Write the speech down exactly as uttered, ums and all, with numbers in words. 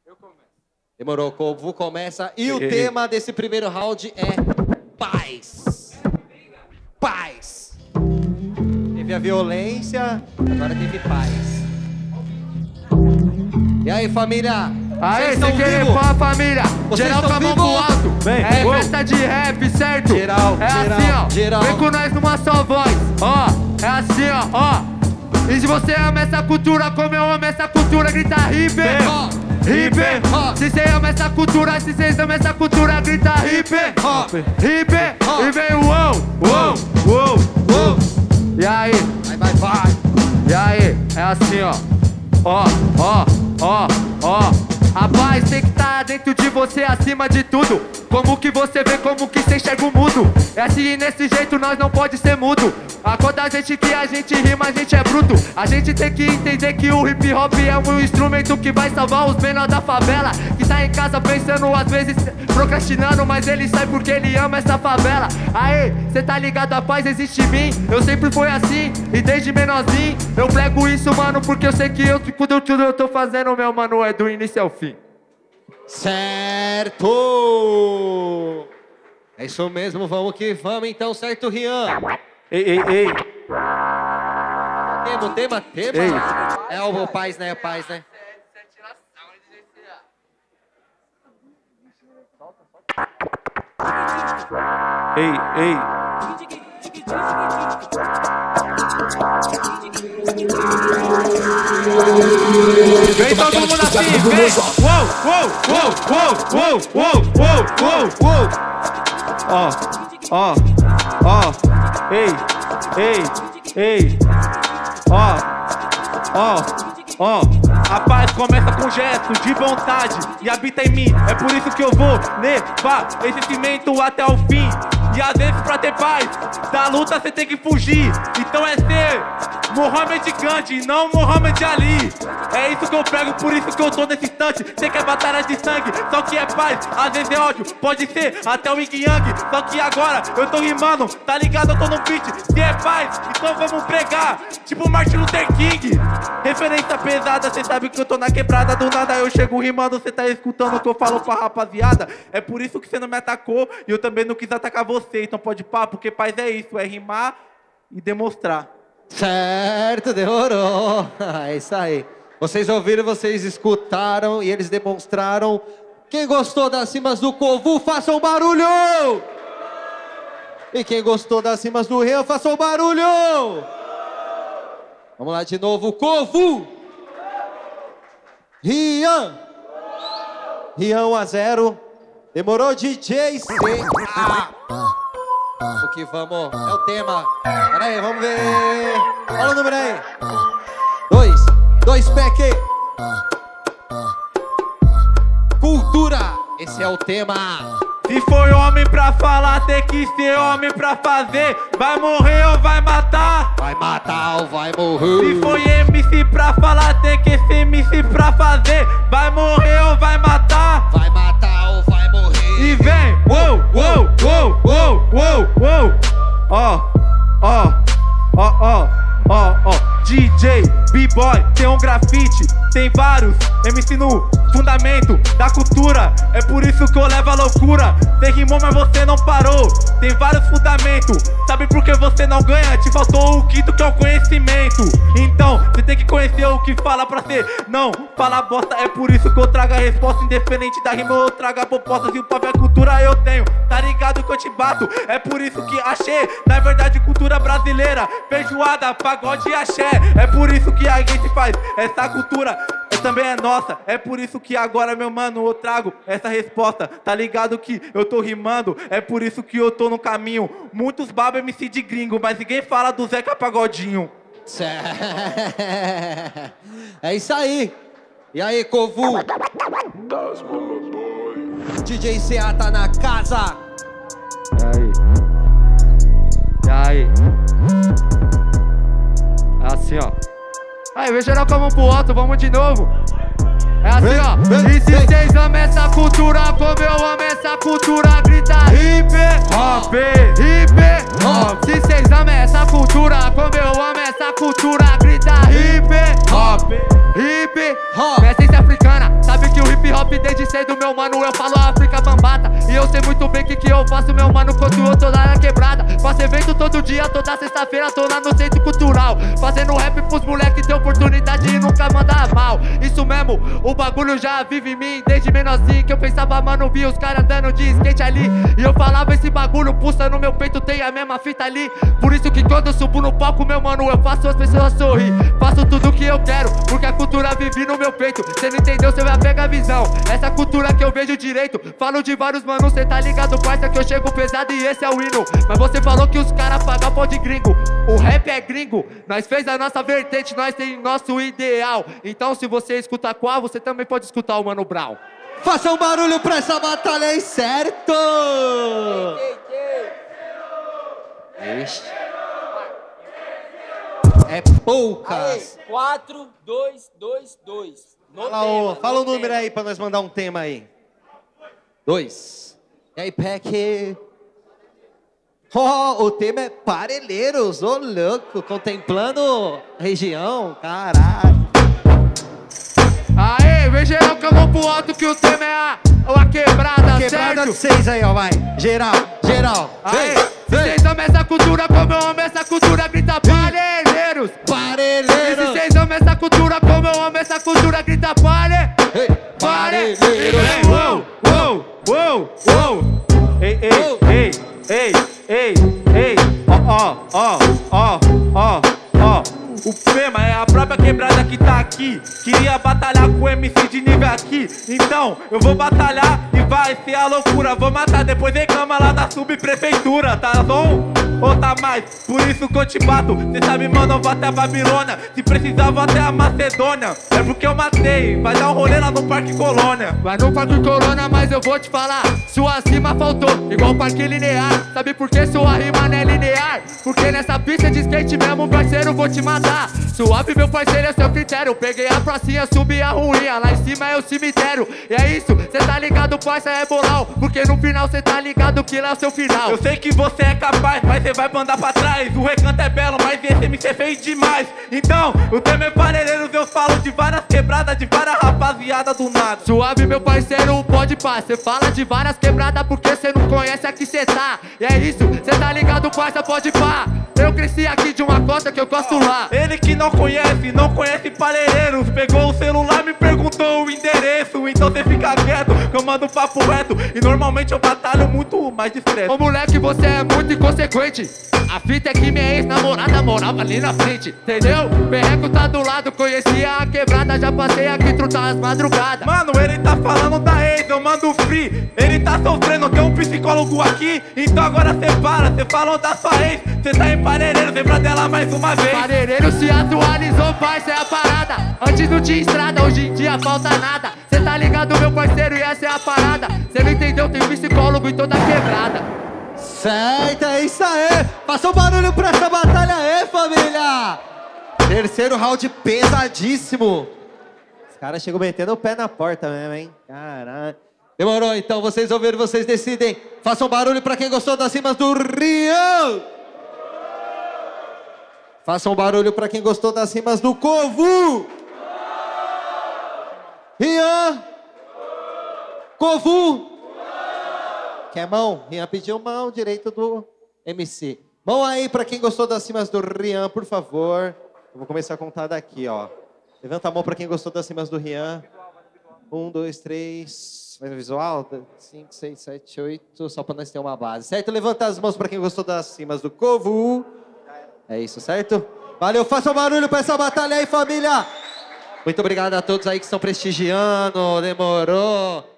Demorou, Kovu começa. E o ei, tema ei. desse primeiro round é paz. Paz. Teve a violência, agora teve paz. E aí, família? Aí, se querer pá, família, vocês geral com a mão pro alto. Vem, é uou. Festa de rap, certo? Geral, é geral, assim, ó. Geral. Vem com nós numa só voz, ó. É assim, ó, ó. E se você ama essa cultura, como eu amo essa cultura, grita hip, hop, hip, hop. Se você ama essa cultura, se vocês amam essa cultura, grita hip, hop, hip, hop. E vem uou, uou, uou, uou. E aí? Vai, vai, vai. E aí? É assim, ó. Ó, ó, ó, ó. A paz tem que estar dentro de você, acima de tudo. Como que você vê, como que você enxerga o mundo. É assim, nesse jeito nós não pode ser mudo. A quando a gente que a gente rima, a gente é bruto. A gente tem que entender que o hip hop é um instrumento que vai salvar os menores da favela. Que tá em casa pensando, às vezes procrastinando, mas ele sai porque ele ama essa favela. Aê, cê tá ligado, a paz existe em mim. Eu sempre fui assim, e desde menorzinho eu prego isso, mano, porque eu sei que eu, tudo, tudo eu tô fazendo, meu mano, é do início ao fim. Certo! É isso mesmo, vamos que vamos então, certo, Rian? Ei, ei, ei! Tema, tema, tema! Ei. É o paz, né? É paz, né? Ei, ei! Vem todo mundo assim, vem! Uou, uou, uou, uou, uou, uou, uou, uou! Ó, ó, ó! Ei, ei, ei! Ó, ó, ó! A paz começa com gestos de vontade e habita em mim. É por isso que eu vou levar esse cimento até o fim. E às vezes pra ter paz, da luta você tem que fugir. Então é ser Mohamed Gandhi, não Mohamed Ali. É isso que eu prego, por isso que eu tô nesse instante. Sei que é batalha de sangue, só que é paz. Às vezes é ódio, pode ser até o Yin Yang. Só que agora eu tô rimando, tá ligado? Eu tô no beat. Se é paz, então vamos pregar, tipo Martin Luther King. Referência pesada, cê sabe que eu tô na quebrada. Do nada eu chego rimando, cê tá escutando o que eu falo pra rapaziada. É por isso que cê não me atacou e eu também não quis atacar você. Então pode pá, porque paz é isso, é rimar e demonstrar. Certo, demorou. É isso aí. Vocês ouviram, vocês escutaram e eles demonstraram. Quem gostou das rimas do Kovu, faça um barulho! E quem gostou das rimas do Rian, faça um barulho! Vamos lá de novo, Kovu! Rian! Rian um a zero. Demorou, D J C A. O que vamos? É o tema. Pera aí, vamos ver. Fala o número aí. Dois. Dois pack. Cultura. Esse é o tema. Se foi homem pra falar, tem que ser homem pra fazer. Vai morrer ou vai matar? Vai matar ou vai morrer? Se foi M C pra falar, tem que ser M C pra fazer. Vai morrer ou vai matar? Vai matar ou vai morrer? E vem, uou, uou, uou, uou, uou, uou. Ó, ó, ó, ó, ó, ó. D J, B-boy, tem um grafite, tem vários M C no fundamento da cultura. É por isso que eu levo a loucura. Você rimou, mas você não parou. Tem vários fundamentos. Sabe por que você não ganha? Te faltou o quinto, que é o conhecimento. Então, você tem que conhecer o que fala pra ser. Não, fala bosta. É por isso que eu trago a resposta. Independente da rima, eu trago a proposta. Se o papo é cultura, eu tenho. Tá ligado que eu te bato. É por isso que achei, na verdade, cultura brasileira. Feijoada, pagode e axé. É por isso que a gente faz essa cultura. Também é nossa, é por isso que agora, meu mano, eu trago essa resposta. Tá ligado que eu tô rimando, é por isso que eu tô no caminho. Muitos babam M C de gringo, mas ninguém fala do Zeca Pagodinho. É isso aí. E aí, Kovu? D J C A tá na casa. E aí? E aí? É assim, ó. Aí, vem geral com a mão pro alto, vamos de novo. É assim, vem, ó. Vem, e se vocês amam essa cultura, como eu amo essa cultura, grita hip hop, hip hop. Se vocês amam essa cultura, como eu amo essa cultura, grita hip hop, hip hop. Minha essência africana, Sabe que o hip hop desde cedo, meu mano, eu falo África Bambata. E eu sei muito bem que que eu faço, meu mano, quando eu tô lá na quebrada. Faço evento todo dia, toda sexta-feira tô lá no centro cultural, fazendo rap pros moleques ter oportunidade e nunca mandar mal. Isso mesmo, o bagulho já vive em mim desde menorzinho, que eu pensava, mano, vi os caras andando de skate ali. E eu falava, esse bagulho pulsa no meu peito, tem a mesma fita ali. Por isso que quando eu subo no palco, meu mano, eu faço as pessoas sorrir. Faço tudo que eu quero, porque a cultura vive no meu peito. Cê não entendeu, cê vai pegar a visão. Essa cultura que eu vejo direito. Falo de vários manos, cê tá ligado, parça, que eu chego pesado e esse é o hino. Mas você falou que os caras pagam pau de gringo. O rap é gringo, nós fez a nossa vertente, nós tem nosso ideal. Então se você escuta qual, você também pode escutar o Mano Brown. Faça um barulho pra essa batalha aí, certo? Ixi. É poucas. quatro, dois, dois, dois. Fala, o, fala o número aí pra nós mandar um tema aí. Dois. E aí, Peck? Oh, o tema é Parelheiros, ô louco, contemplando região, caralho. Aê, vem geral com a mão pro alto que o tema é a, a quebrada, Quebrada de certo? seis aí, ó, vai. Geral, geral. Aê, Vem, vem. vocês amam essa cultura como eu amo essa cultura, grita parelheiros. E Parelheiros. se vocês amam essa cultura como eu amo essa cultura, grita pare, Ei, pare. parelheiros. Ei, uou, uou, uou, uou. Ei, ei, ei, ei, ei, ei, ó, ó, ó, ó, ó. O tema é a própria quebrada que tá aqui. Queria batalhar com o M C de nível aqui. Então, eu vou batalhar e vai ser a loucura. Vou matar, depois reclama lá da subprefeitura, tá bom? Ou tá mais? Por isso que eu te bato. Cê sabe, mano, eu vou até a Babilônia. Se precisar, vou até a Macedônia. É porque eu matei, vai dar um rolê lá no Parque Colônia. Vai no Parque Corona, mas eu vou te falar, sua rima faltou, igual Parque Linear. Sabe por que sua rima não é linear? Porque nessa pista de skate mesmo, parceiro, vou te matar. Suave, meu parceiro, é seu critério. Peguei a pracinha, subi a ruinha, lá em cima é o cemitério. E é isso, cê tá ligado, parça, é moral. Porque no final cê tá ligado que lá é o seu final. Eu sei que você é capaz, mas você vai mandar pra trás. O recanto é belo, mas esse M C é feio demais. Então, o tema é parelheiros, eu falo de várias quebradas, de várias rapaziada do nada. Suave, meu parceiro, pode pá. Cê fala de várias quebradas porque cê não conhece aqui cê tá. E é isso, cê tá ligado, parça, pode pá. Eu cresci aqui de uma costa que eu gosto lá. Ele que não conhece, não conhece parelheiros. Pegou o celular, me perguntou o endereço. Então cê fica quieto, que eu mando papo reto. E normalmente eu batalho muito mais discreto. Ô moleque, você é muito inconsequente. A fita é que minha ex-namorada morava ali na frente, entendeu? Perreco tá do lado, conhecia a quebrada. Já passei aqui trutar as madrugadas. Mano, ele tá falando da ex, eu mando free. Ele tá sofrendo, tem um psicólogo aqui. Então agora cê para, cê falou da sua ex. Cê tá em parelheiro, lembra dela mais uma vez. Parelheiro se atualizou, parça, é a parada. Antes não tinha estrada, hoje em dia falta nada. Cê tá ligado, meu parceiro, e essa é a parada. Cê não entendeu, tem psicólogo em toda a quebrada. Certo, é isso aí. Faça um barulho pra essa batalha aí, família. Terceiro round pesadíssimo. Os caras chegam metendo o pé na porta mesmo, hein? Caralho. Demorou, então. Vocês ouviram, vocês decidem. Façam um barulho pra quem gostou das rimas do Rio. Façam um barulho pra quem gostou das rimas do Covu. Rian. Covu. Quer mão? Rian pediu mão, direito do M C. Mão aí pra quem gostou das rimas do Rian, por favor. Eu vou começar a contar daqui, ó. Levanta a mão pra quem gostou das rimas do Rian. Um, dois, três... Vai no visual? Cinco, seis, sete, oito... Só pra nós ter uma base, certo? Levanta as mãos pra quem gostou das rimas do Covu. É isso, certo? Valeu, faça um barulho pra essa batalha aí, família! Muito obrigado a todos aí que estão prestigiando. Demorou.